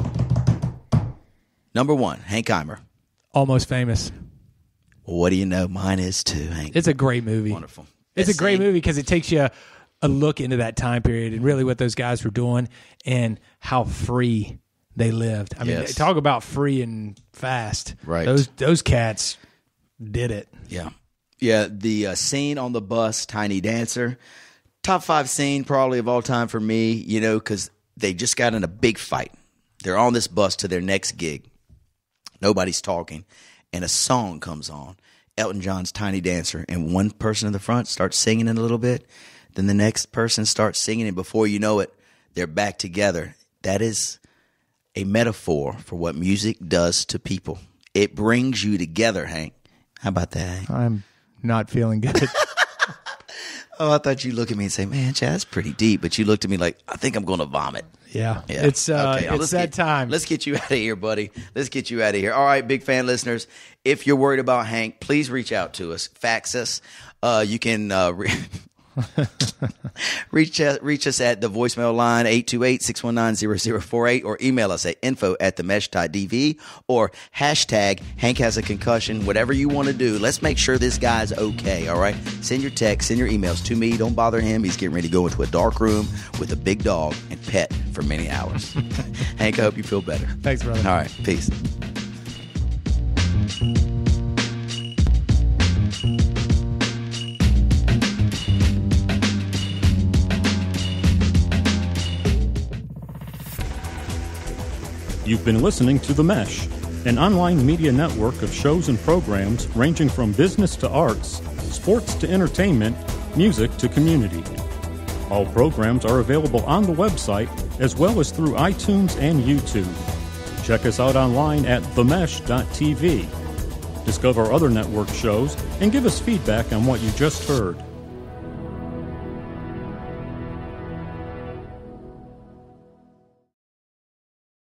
Number 1, Hank Eimer. Almost Famous. Well, what do you know? Mine is too, Hank. It's a great movie. Wonderful. It's a Best great scene. movie because it takes you a look into that time period and really what those guys were doing and how free they lived. I mean, Yes. talk about free and fast. Right. Those cats did it. Yeah. Yeah, the scene on the bus, Tiny Dancer. Top 5 scene probably of all time for me, because they just got in a big fight. They're on this bus to their next gig. Nobody's talking. And a song comes on, Elton John's Tiny Dancer. And one person in the front starts singing it a little bit. Then the next person starts singing it. Before you know it, they're back together. That is a metaphor for what music does to people. It brings you together, Hank. How about that, Hank? I'm not feeling good. Oh, I thought you'd look at me and say, man, Chad, that's pretty deep. But you looked at me like, I think I'm going to vomit. Yeah. Yeah. It's Okay, it's that time. Let's get you out of here, buddy. Let's get you out of here. All right, big fan listeners, if you're worried about Hank, please reach out to us. Fax us. You can reach us at the voicemail line 828-619-0048 or email us at info@themesh.tv or hashtag Hank has a concussion. Whatever you want to do, let's make sure this guy's okay. All right, send your texts, send your emails to me. Don't bother him. He's getting ready to go into a dark room with a big dog and pet for many hours. Hank, I hope you feel better. Thanks, brother. All right, peace. You've been listening to The Mesh, an online media network of shows and programs ranging from business to arts, sports to entertainment, music to community. All programs are available on the website as well as through iTunes and YouTube. Check us out online at themesh.tv. Discover other network shows and give us feedback on what you just heard.